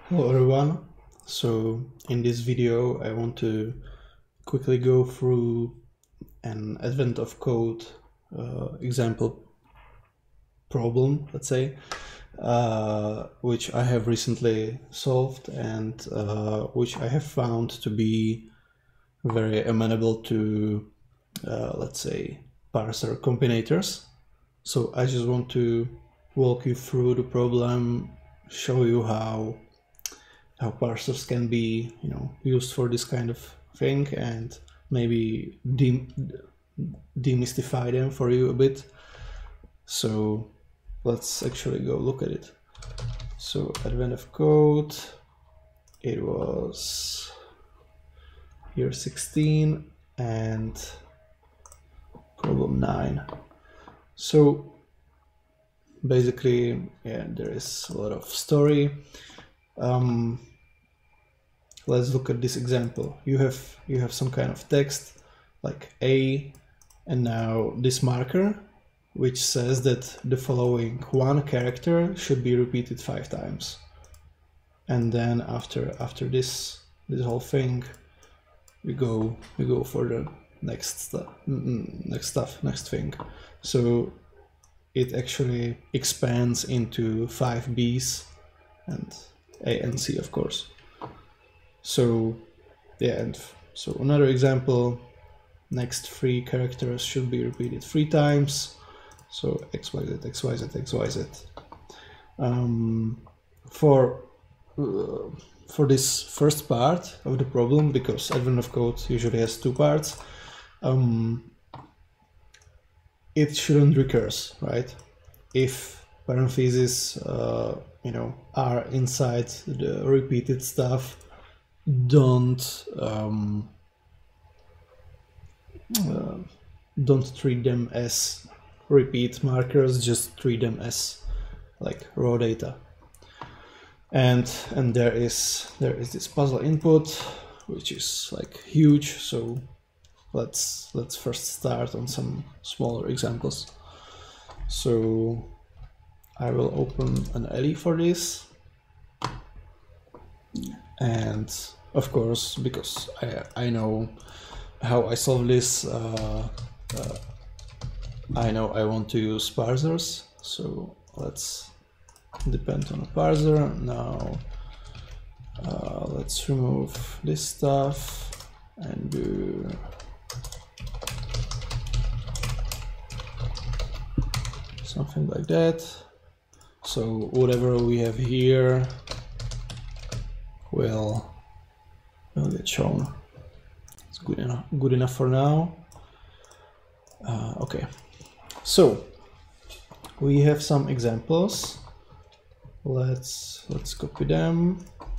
Hello everyone. So in this video I want to quickly go through an advent of code example problem, let's say, which I have recently solved and which I have found to be very amenable to let's say parser combinators. So I just want to walk you through the problem, show you how parsers can be, used for this kind of thing, and maybe demystify them for you a bit. So let's actually go look at it. So advent of code, it was here 16 and problem 9. So basically, yeah, there is a lot of story. Let's look at this example. You have some kind of text like A, and now this marker which says that the following one character should be repeated 5 times, and then after this whole thing we go for the next thing. So it actually expands into 5 B's and A and C, of course. So yeah, and so another example, next 3 characters should be repeated 3 times. So XYZ, XYZ, XYZ. For this first part of the problem, because advent of code usually has 2 parts, it shouldn't recurse, right? If parentheses are inside the repeated stuff, don't treat them as repeat markers, just treat them as like raw data. And there is this puzzle input which is like huge, so let's first start on some smaller examples. So I will open an alley for this, and of course, because I know how I solve this, I know I want to use parsers, so let's depend on a parser. Now let's remove this stuff and do something like that. So whatever we have here will get shown. It's good enough for now. Okay, so we have some examples. Let's copy them.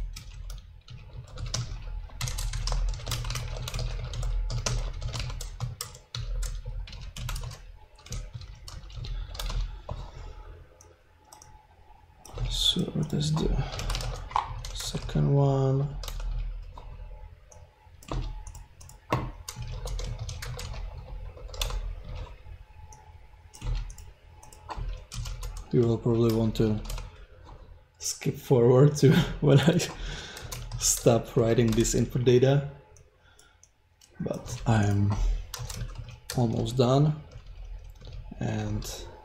So that's the second one. You will probably want to skip forward to when I stop writing this input data, but I'm almost done, and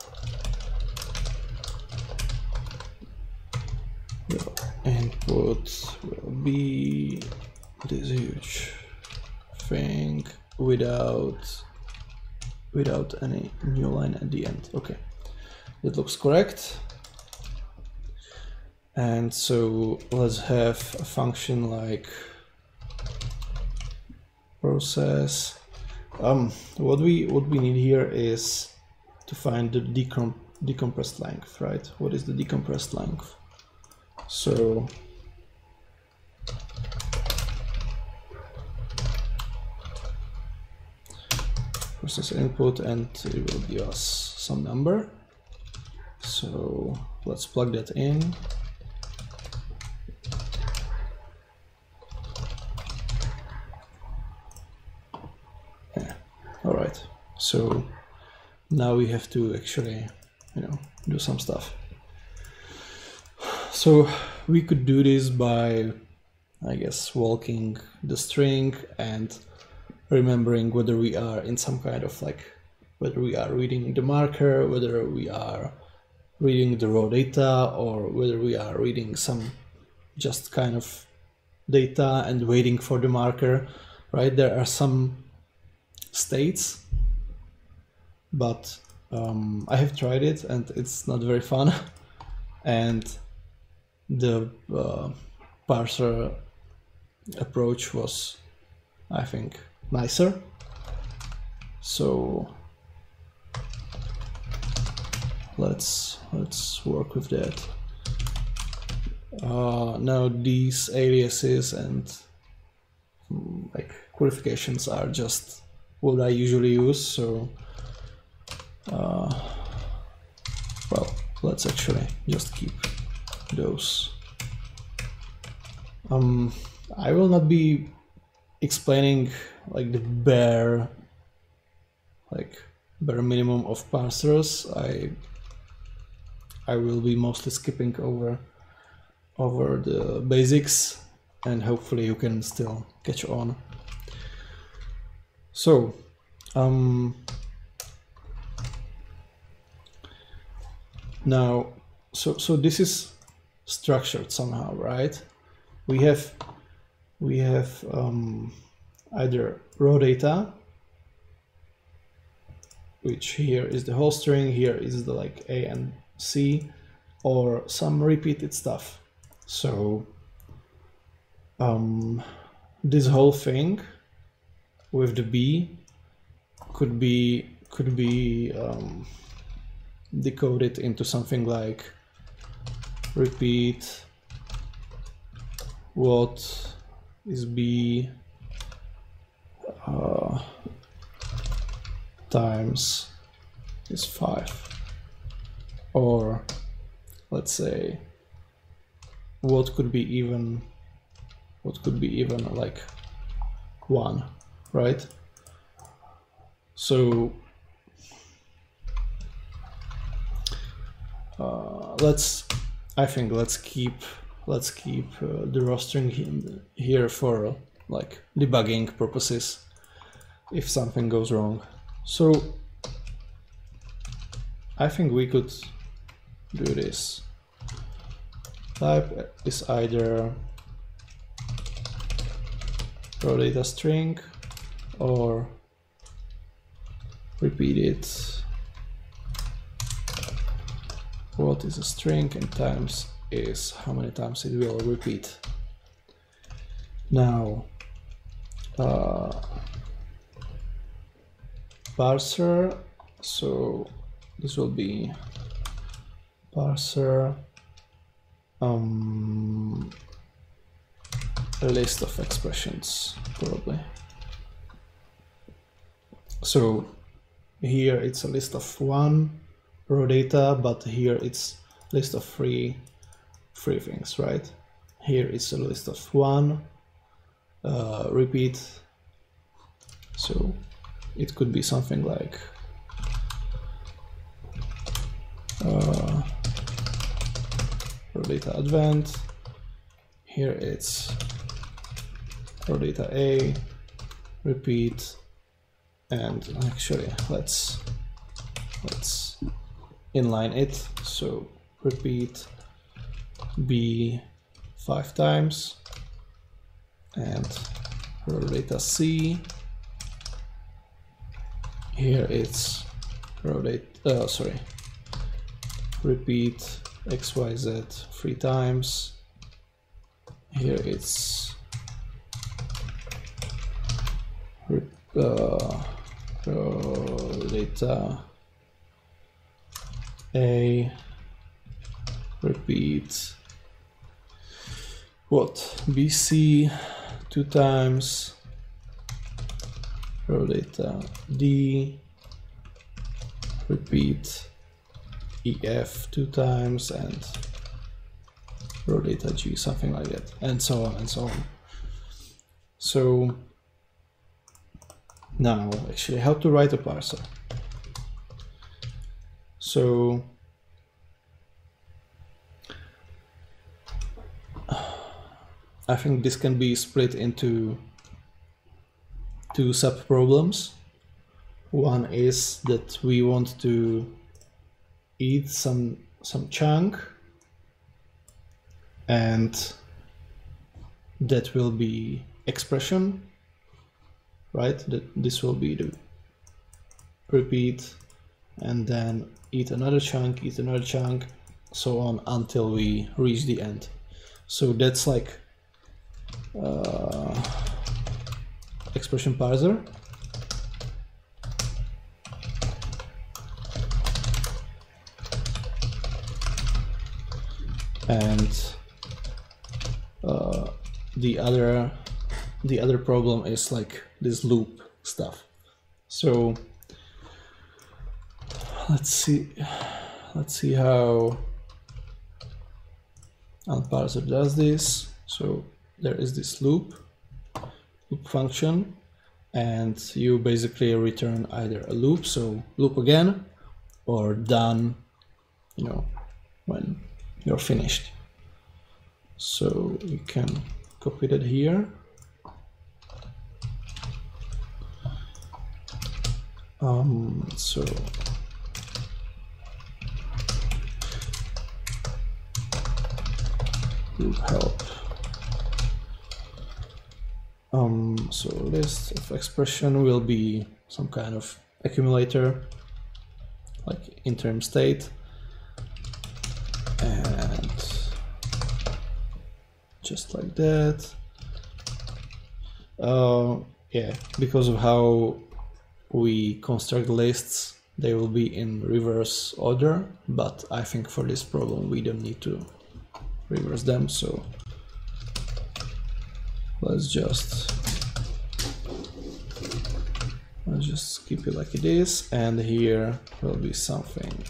the input will be this huge thing without any new line at the end. Okay, it looks correct. And so let's have a function like process. What we need here is to find the decompressed length, right? What is the decompressed length? So process input, and it will give us some number. So let's plug that in. All right, so now we have to actually, do some stuff. So we could do this by, I guess, walking the string and remembering whether we are in some kind of like, whether we are reading the marker, whether we are reading the raw data, or whether we are reading some just kind of data and waiting for the marker, right? There are some states, but I have tried it and it's not very fun. And the parser approach was, I think, nicer. So let's work with that. Now these aliases and like qualifications are just what I usually use. So well, let's actually just keep those. I will not be explaining like the bare minimum of parsers. I will be mostly skipping over the basics, and hopefully you can still catch on. So now, so this is structured somehow, right? We have either raw data, which here is the whole string, here is the like A and C, or some repeated stuff. So this whole thing with the B could be decoded into something like repeat what is B times is 5, or let's say what could be even like 1, right? So let's keep the raw string here for like debugging purposes if something goes wrong. So I think we could do this. Type is either raw data string or repeat it. What is a string, and times is how many times it will repeat. Now parser, so this will be parser a list of expressions probably. So here it's a list of 1 raw data, but here it's list of three things, right? Here it's a list of 1 repeat, so it could be something like raw data advent. Here it's raw data A repeat, and actually let's inline it. So repeat B 5 times, and raw data C. Here it's raw data, repeat XYZ 3 times. Here it's raw data A repeat what BC 2 times, raw data D repeat EF 2 times, and raw data G, something like that, and so on and so on. So now actually how to write a parser. I think this can be split into two sub-problems. One is that we want to eat some chunk, and that will be expression, right? That this will be the repeat, and then eat another chunk, so on until we reach the end. So that's like expression parser. And the other problem is like this loop stuff. So let's see how parser does this. So there is this loop function, and you basically return either a loop, so loop again, or done, you know, when you're finished. So you can copy that here. So loop help. So list of expression will be some kind of accumulator, like interim state, and just like that. Yeah, because of how we construct lists, they will be in reverse order, but I think for this problem we don't need to reverse them, so let's just keep it like it is, and here will be something,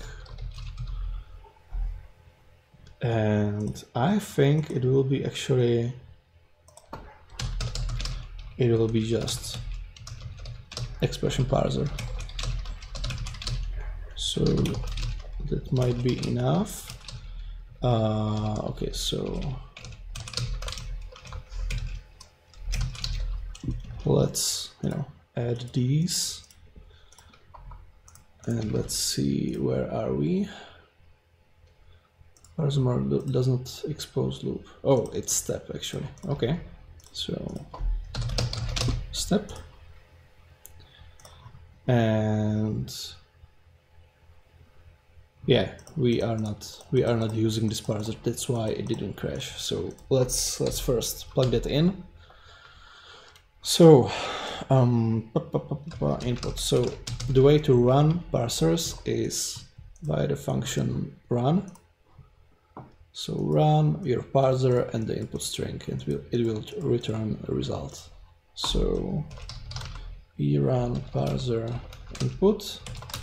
and I think it will be actually, it will be just expression parser. So that might be enough. Okay, so let's, add these, and let's see, where are we? Parser mode does not expose loop. Oh, it's step actually. Okay, so step, and yeah, we are not using this parser. That's why it didn't crash. So let's first plug that in. So input. So the way to run parsers is by the function run. So run your parser and the input string, and it will return a result. So we run parser input.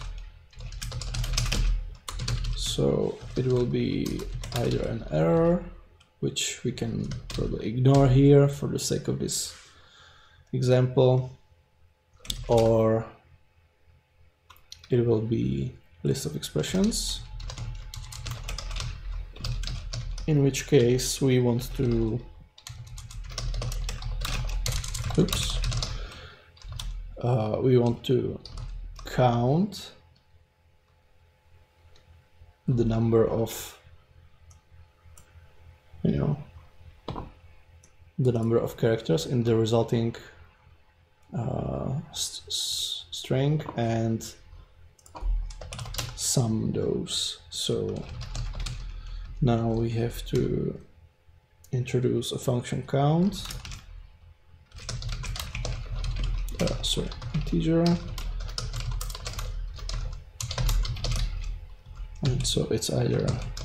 So it will be either an error, which we can probably ignore here for the sake of this example, or it will be list of expressions, in which case we want to count the number of, the number of characters in the resulting string, and sum those. So now we have to introduce a function count, integer, and so it's either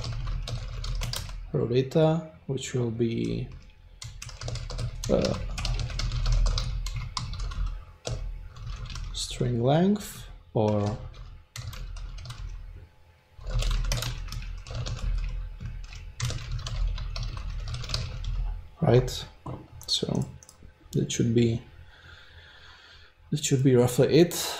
row data, which will be string length, or right. So that should be roughly it.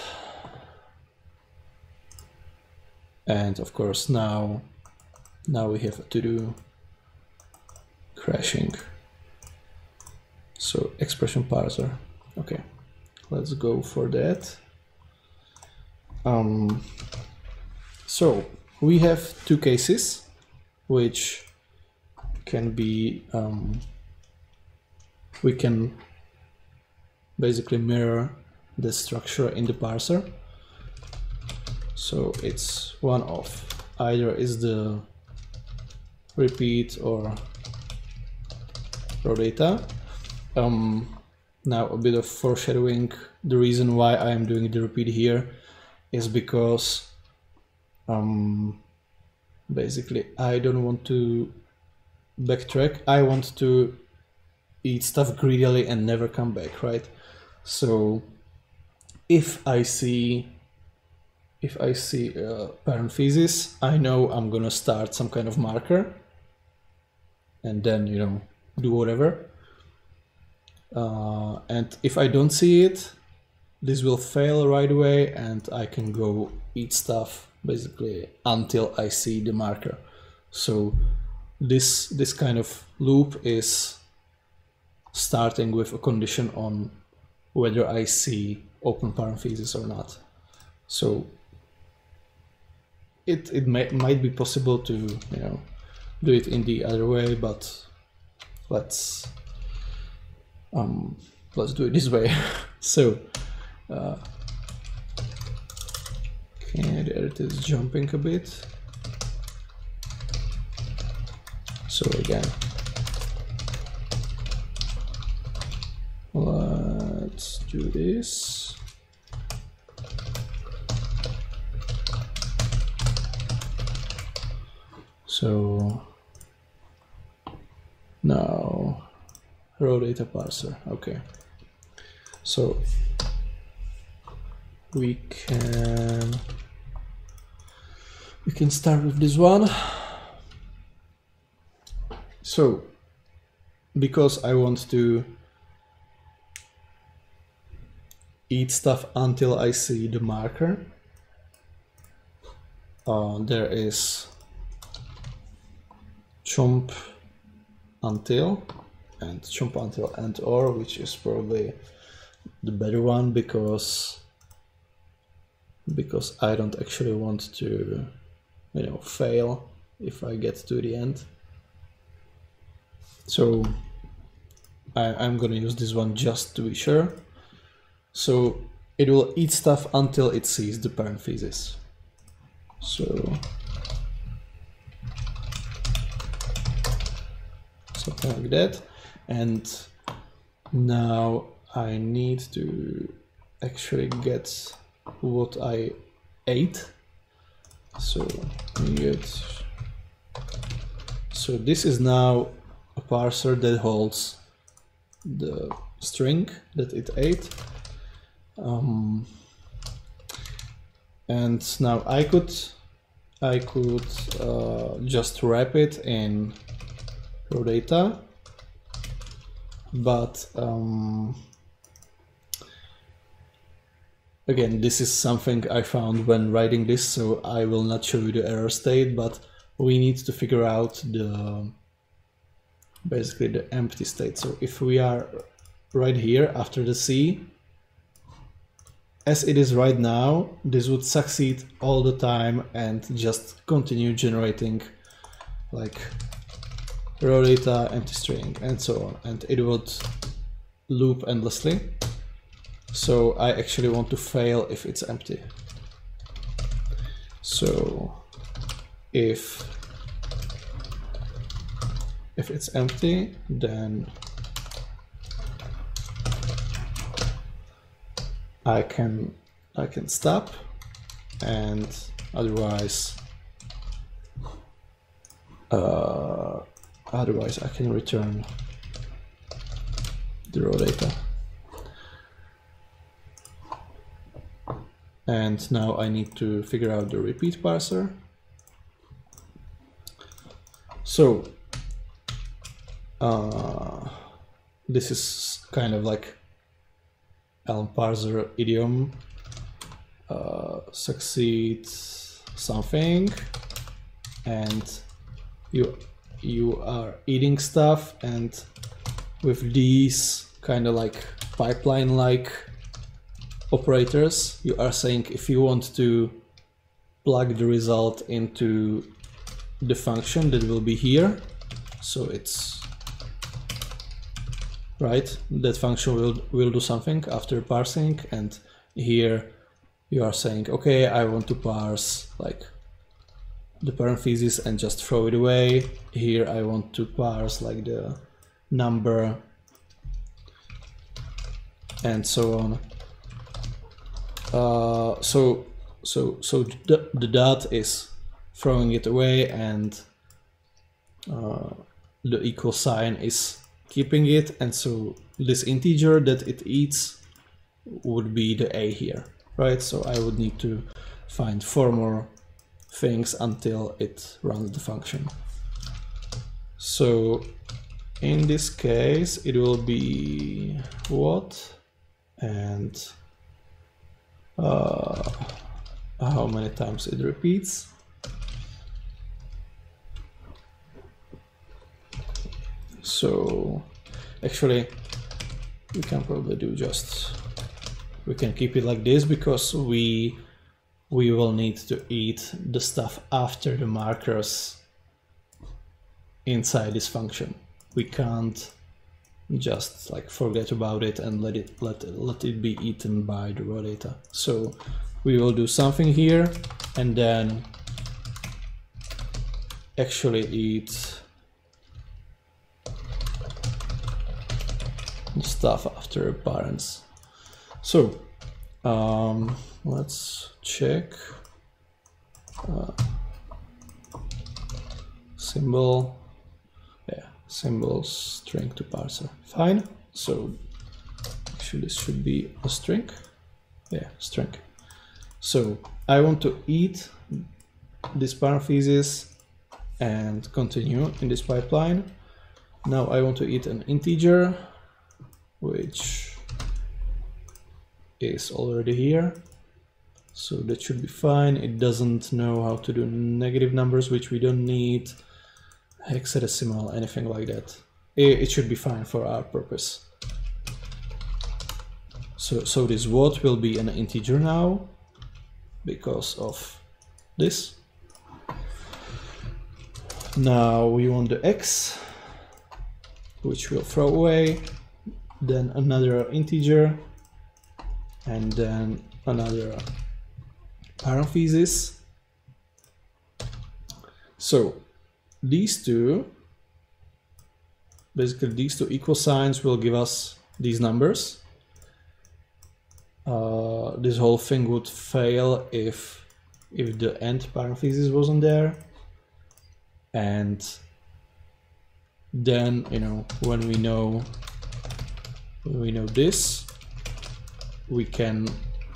And of course now we have to do crashing. expression parser. Okay, let's go for that. So we have two cases which can be, we can basically mirror the structure in the parser. So it's one of either is the repeat or raw data. Now a bit of foreshadowing. The reason why I am doing the repeat here is because basically I don't want to backtrack. I want to eat stuff greedily and never come back, right? So if I see parentheses, I know I'm gonna start some kind of marker and then, you know, do whatever. And if I don't see it, this will fail right away and I can go eat stuff basically until I see the marker. So this kind of loop is starting with a condition on whether I see open parentheses or not. So it might be possible to, you know, do it in the other way, but let's do it this way. So okay, the edit is jumping a bit. So again, let's do this. So now raw data parser. Okay, so we can start with this one. So because I want to eat stuff until I see the marker, there is chomp until and chomp until and or, which is probably the better one because I don't actually want to, you know, fail if I get to the end. So I'm gonna use this one just to be sure. So it will eat stuff until it sees the parentheses. So something like that. And now I need to actually get what I ate. So this is now a parser that holds the string that it ate. And now I could just wrap it in raw data, but again, this is something I found when writing this, so I will not show you the error state, but we need to figure out basically the empty state. So if we are right here after the C, as it is right now, this would succeed all the time and just continue generating like raw data, empty string, and so on, and it would loop endlessly. So I actually want to fail if it's empty. So if it's empty, then I can stop, and otherwise I can return the raw data. And now I need to figure out the repeat parser. So this is kind of like Elm parser idiom, succeed something, and you are eating stuff, and with these kind of like pipeline-like operators. You are saying if you want to plug the result into the function that will be here, so it's right, that function will do something after parsing, and here you are saying, okay, I want to parse like the parentheses and just throw it away. Here I want to parse like the number and so on. So the dot is throwing it away, and the equal sign is keeping it, and so this integer that it eats would be the a here, right? So I would need to find 4 more things until it runs the function. So in this case it will be what and how many times it repeats. So actually we can probably do we can keep it like this, because we will need to eat the stuff after the markers inside this function. We can't just like forget about it and let it be eaten by the raw data. So we will do something here and then actually eat stuff after parents. So let's check symbol, yeah, symbol string to parser. Fine. So actually this should be a string. Yeah, string. So I want to eat this parenthesis and continue in this pipeline. Now I want to eat an integer, which is already here. So that should be fine. It doesn't know how to do negative numbers, which we don't need, hexadecimal, anything like that. It should be fine for our purpose. So this what will be an integer now because of this. Now we want the x, which we'll throw away, then another integer, and then another parenthesis. So these two, basically these two equal signs will give us these numbers. This whole thing would fail if the end parenthesis wasn't there. And then, you know, when we know this, we can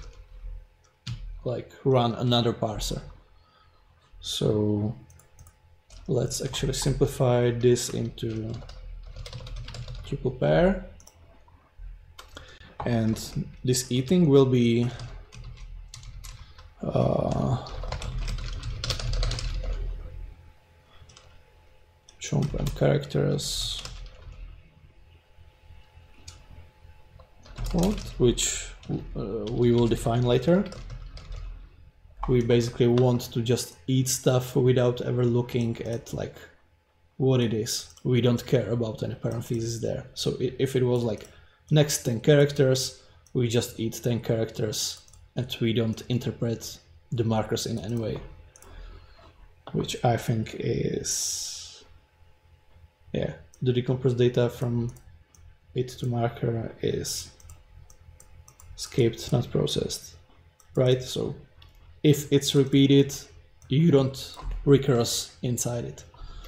like run another parser. So let's actually simplify this into triple pair, and this eating will be chomp and characters, which we will define later. We basically want to just eat stuff without ever looking at like what it is. We don't care about any parentheses there. So if it was like next 10 characters, we just eat 10 characters and we don't interpret the markers in any way, which I think is, yeah, the decompressed data from it to marker is escaped, not processed, right? So if it's repeated, you don't recurse inside it.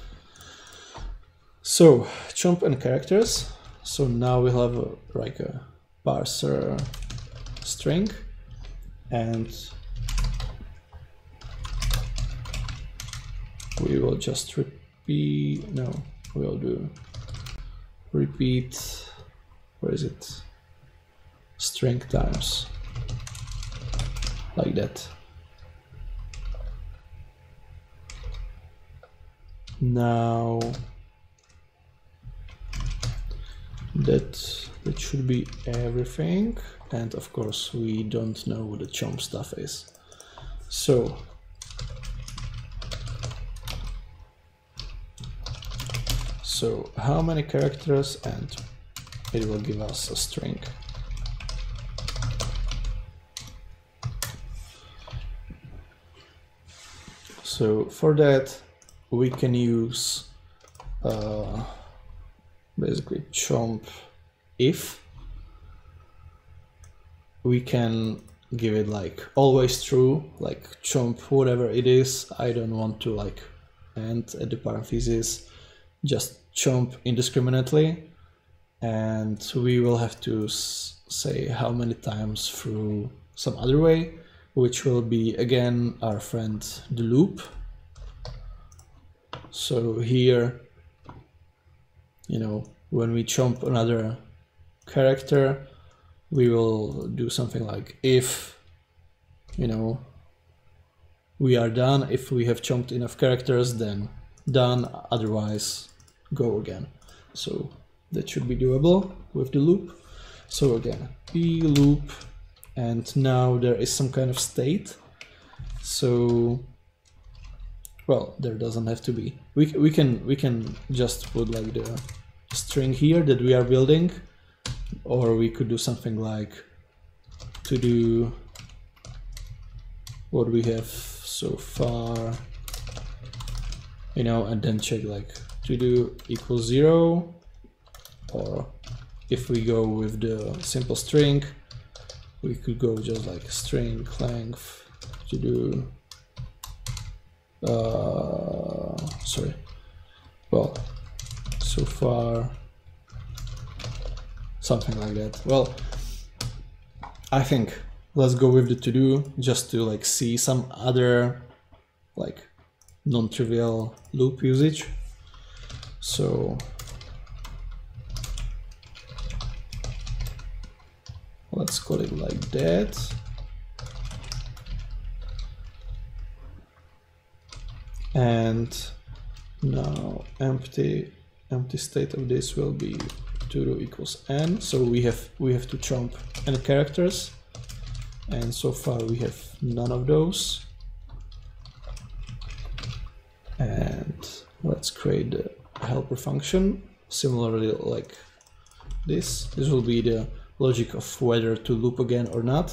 So chomp and characters. So now we'll have like a parser string, and we will just repeat, no, we'll do repeat, where is it? String times, like that. That should be everything, and of course we don't know what the chomp stuff is. So how many characters, and it will give us a string. So for that we can use basically chomp if. We can give it like always true, like chomp whatever it is. I don't want to like end at the parentheses, just chomp indiscriminately, and we will have to say how many times through some other way, which will be again our friend the loop. So here, you know, when we chomp another character, we will do something like if, you know, we are done. If we have chomped enough characters, then done, otherwise go again. So that should be doable with the loop. So again, p loop, and now there is some kind of state. So, well, there doesn't have to be. We can just put like the string here that we are building, or we could do something like to do what we have so far, you know, and then check like to do equals 0, or if we go with the simple string, we could go just like string length to do sorry, well, so far, something like that. Well, I think let's go with the to do just to like see some other like non-trivial loop usage. So let's call it like that. And now empty state of this will be to do equals n. So we have to chomp n characters, and so far we have none of those. And let's create the helper function similarly like this. This will be the logic of whether to loop again or not.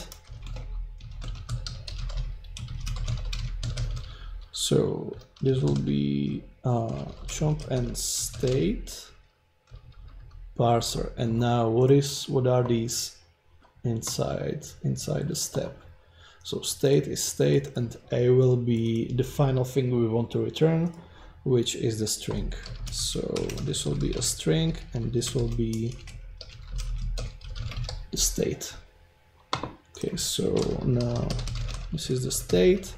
So this will be chomp and state parser. And now what are these inside the step? So state is state, and a will be the final thing we want to return, which is the string. So this will be a string, and this will be the state. Okay, so now this is the state.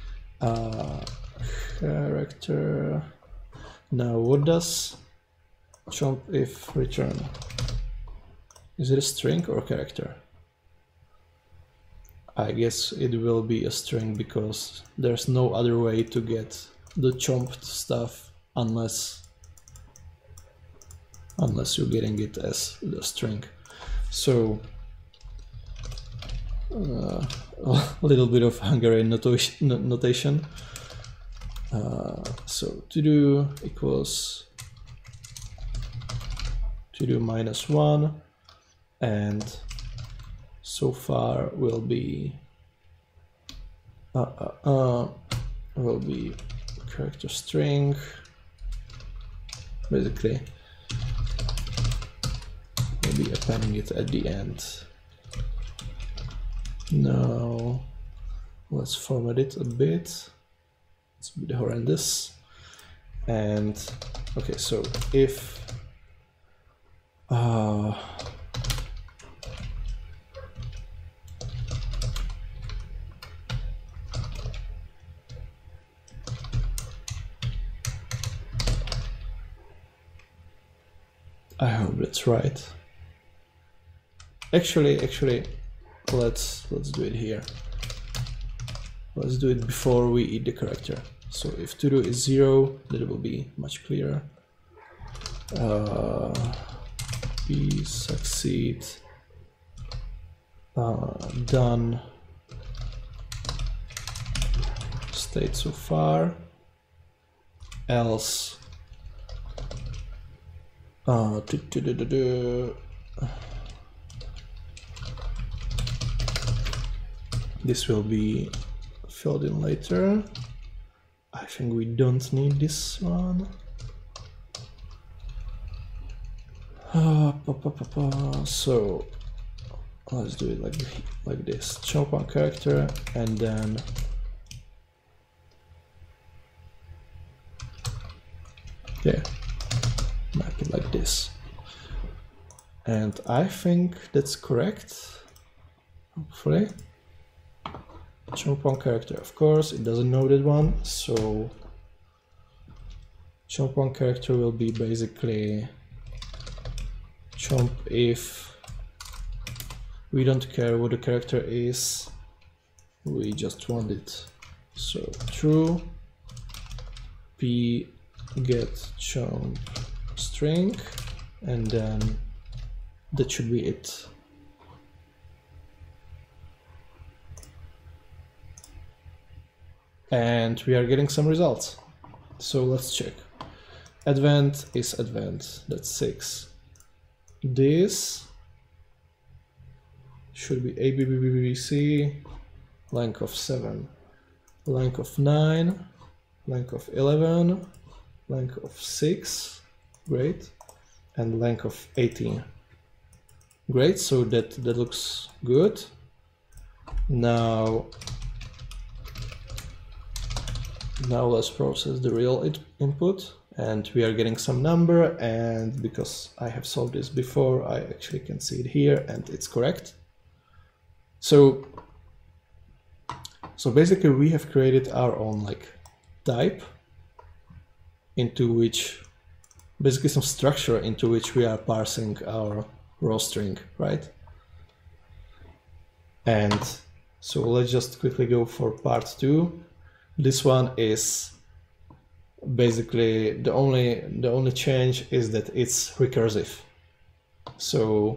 Character. Now what does chomp if return? Is it a string or a character? I guess it will be a string, because there's no other way to get the chomped stuff unless you're getting it as the string. So a little bit of Hungarian notation. So to do equals to do -1, and so far will be character string. Basically, we'll be appending it at the end. Now let's format it a bit. It's a bit horrendous. And okay, so if I hope that's right. Actually, let's do it here. Let's do it before we eat the character. So if to do is 0, that will be much clearer. P we succeed. Done state so far, else this will be filled in later. I think we don't need this one. So let's do it like this. Chunk one character and then map it like this. And I think that's correct, hopefully. Chunk one character, of course, it doesn't know that one, so chunk one character will be basically chomp if we don't care what the character is, we just want it. So true, p get chomp string, and then that should be it. And we are getting some results. So let's check. Advent is advent, that's 6. This should be ABBBBC, length of 7, length of 9, length of 11, length of 6, great, and length of 18. Great, so that looks good. Now let's process the real input, and we are getting some number, and because I have solved this before, I actually can see it here, and it's correct. So basically we have created our own type into which, basically some structure into which we are parsing our raw string, right? And so let's just quickly go for part 2. This one is basically the only change is that it's recursive. So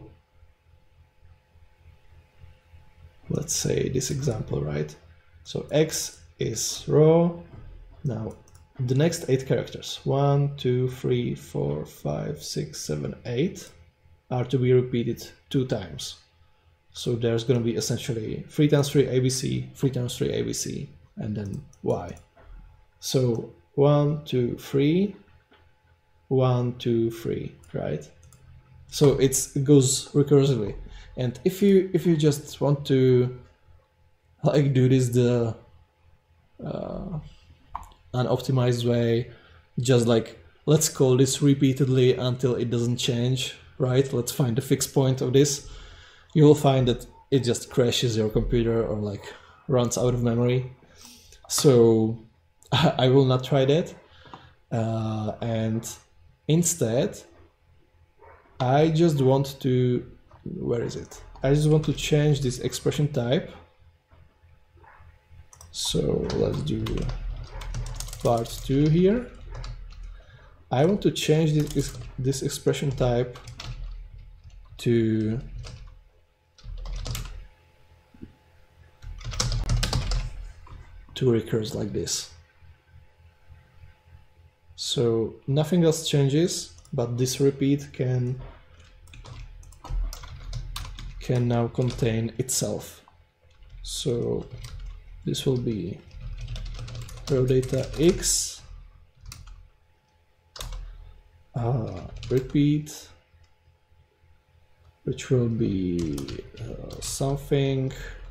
let's say this example, right? So x is raw. Now the next 8 characters, 1, 2, 3, 4, 5, 6, 7, 8 are to be repeated 2 times. So there's going to be essentially 3 times 3 ABC, 3 times 3 ABC, and then y. So 1, 2, 3, 1, 2, 3, right? So it goes recursively. And if you just want to do this the unoptimized way, just let's call this repeatedly until it doesn't change, right? Let's find the fixed point of this. You will find that it just crashes your computer or runs out of memory. So I will not try that. And instead, I just want to, where is it? I just want to change this expression type. So let's do part 2 here. I want to change this expression type to recurs like this. So nothing else changes, but this repeat can now contain itself. So this will be raw data x, repeat, which will be something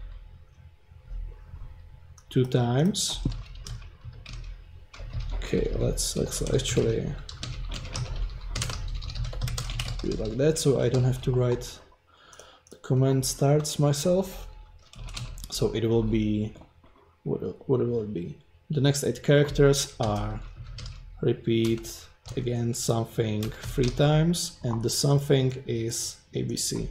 2 times. Okay, let's actually do it like that, so I don't have to write the command starts myself. So it will be, what will it be? The next 8 characters are repeat again something 3 times, and the something is ABC.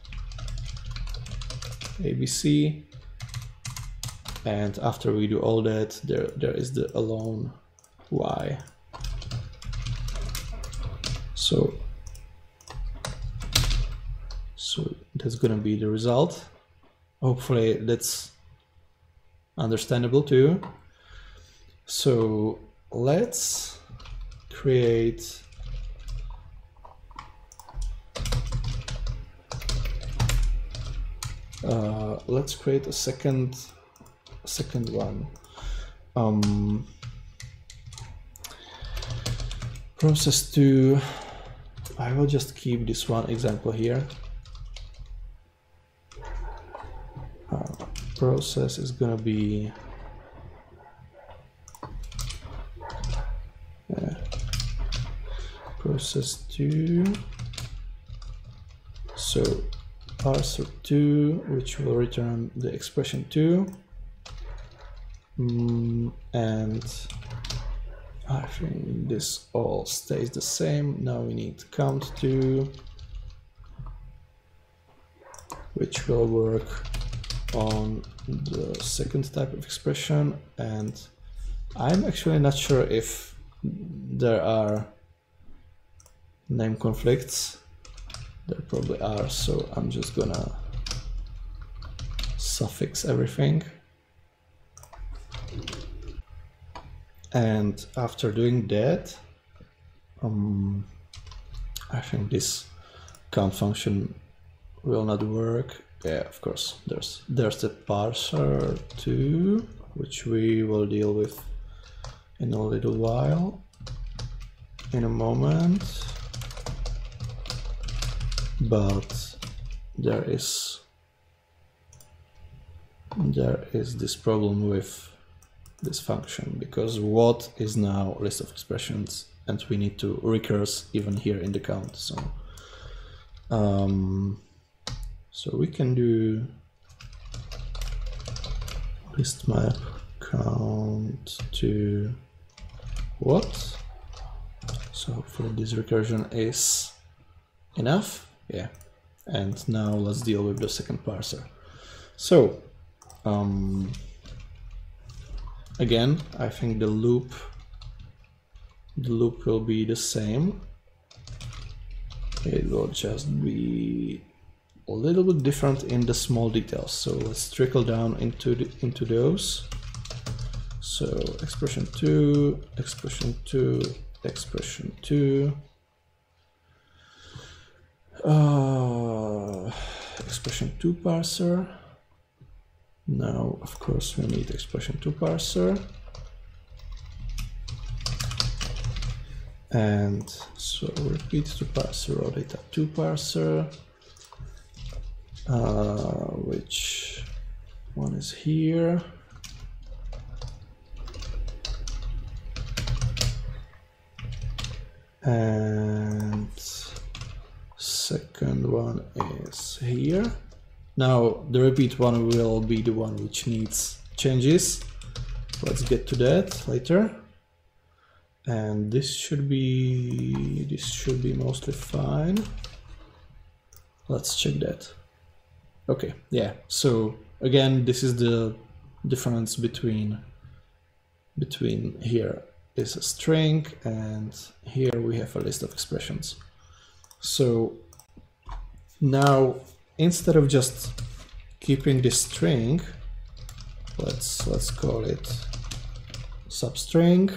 ABC, and after we do all that, there is the alone y. So So that's gonna be the result. Hopefully that's understandable too. So let's create a second one. Process 2. I will just keep this one example here. Process is gonna be process 2. So parser 2, which will return the expression 2, and I think this all stays the same. Now we need count 2, which will work on the second type of expression, and I'm actually not sure if there are name conflicts. There probably are, so I'm just gonna suffix everything. And after doing that, I think this count function will not work. Yeah, of course, there's the parser 2, which we will deal with in a little while, in a moment. But there is this problem with this function, because what is now list of expressions, and we need to recurse even here in the count. So so we can do list map count to what. So hopefully this recursion is enough. Yeah, and now let's deal with the second parser. So again, I think the loop will be the same. It will just be a little bit different in the small details. So let's trickle down into those. So expression 2, expression 2, expression 2. Expression 2 parser. Now, of course, we need expression 2 parser. And so repeat to parser raw data 2 parser. Which one is here? And second one is here. Now the repeat one will be the one which needs changes. Let's get to that later. And this should be mostly fine. Let's check that. Okay, yeah. So again, this is the difference between here is a string and here we have a list of expressions. So now instead of just keeping this string, let's call it substring.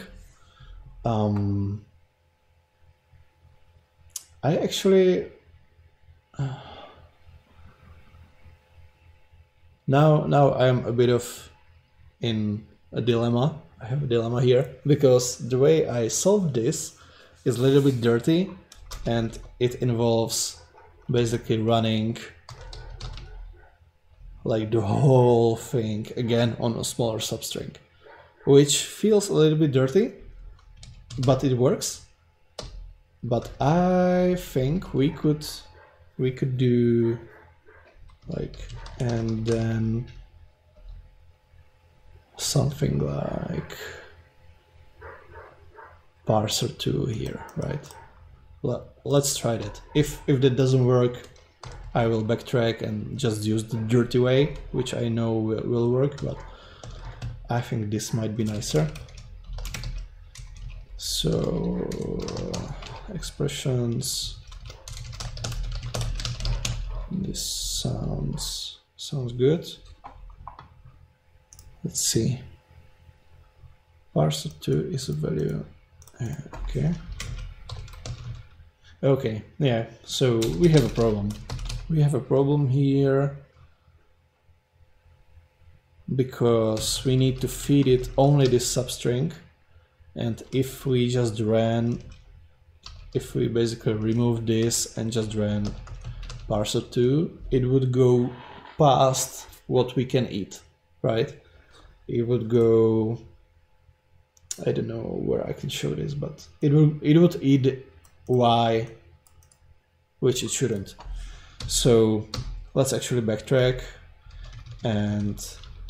I actually now I'm a bit of in a dilemma. I have a dilemma here because the way I solved this is a little bit dirty, and it involves basically running like the whole thing again on a smaller substring, which feels a little bit dirty, but it works. But I think we could do like, and then something like parser 2 here, right? Let's try that. If that doesn't work, I will backtrack and just use the dirty way, which I know will work, but I think this might be nicer. So expressions This sounds good. Let's see. Parser2 is a value. Okay. Okay, yeah, so we have a problem. We have a problem here because we need to feed it only this substring, and if we just ran, if we basically remove this and just ran parser2, it would go past what we can eat, right? It would go, I don't know where I can show this, but it would eat y, which it shouldn't. So let's actually backtrack, and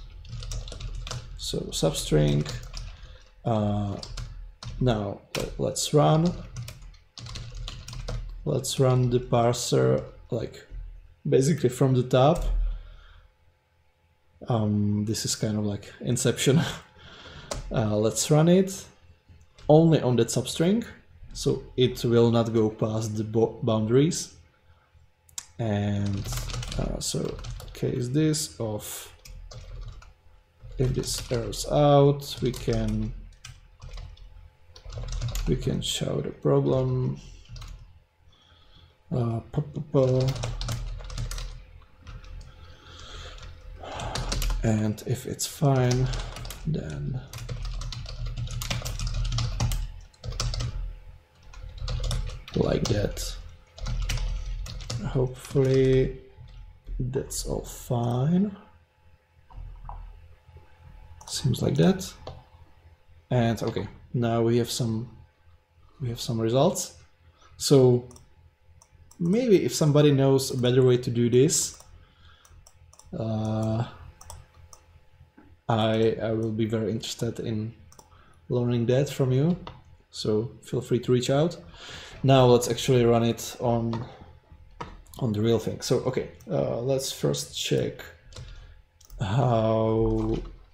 so substring. Now let's run the parser, like basically from the top. This is kind of like Inception. Let's run it only on that substring, so it will not go past the boundaries. And so case this of if this errors out, we can show the problem. And if it's fine, then like that. Hopefully that's all fine. Seems like that. And okay, now we have some results. So maybe if somebody knows a better way to do this, I will be very interested in learning that from you. So feel free to reach out. Now let's actually run it on the real thing. So okay, let's first check how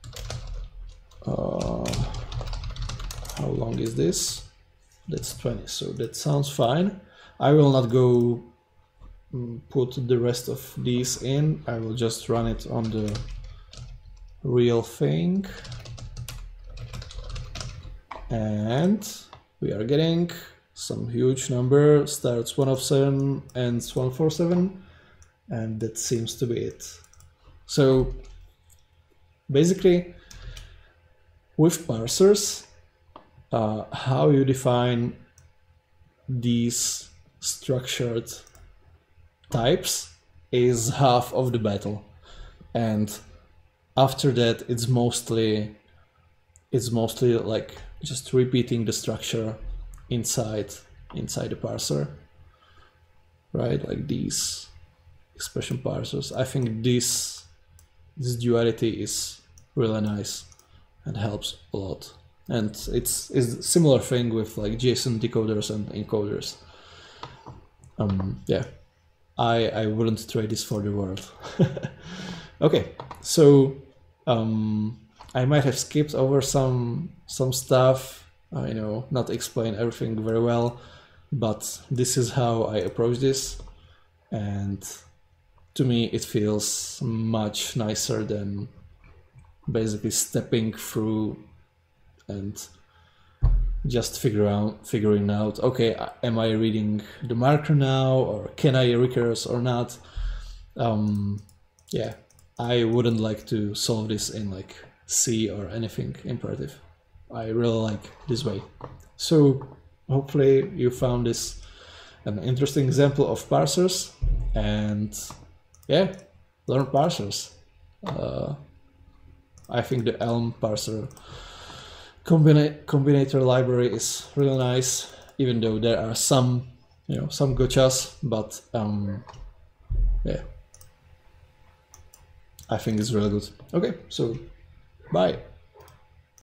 long is this? That's 20, so that sounds fine. I will not go put the rest of these in. I will just run it on the real thing, and we are getting some huge number, starts 107, ends 147, and that seems to be it. So basically, with parsers, how you define these structured types is half of the battle, and after that it's mostly like just repeating the structure inside the parser, right? Like these expression parsers. I think this duality is really nice and helps a lot. And it's a similar thing with like JSON decoders and encoders. Yeah, I wouldn't trade this for the world. Okay, so I might have skipped over some stuff, not explain everything very well, but this is how I approach this, and to me it feels much nicer than basically stepping through and just figuring out, okay, am I reading the marker now, or can I recurse or not? Yeah, I wouldn't like to solve this in like C or anything imperative. I really like this way. So hopefully you found this an interesting example of parsers, and yeah, learn parsers. I think the Elm parser combinator library is really nice, even though there are some gotchas, but yeah, I think it's really good. Okay, so bye.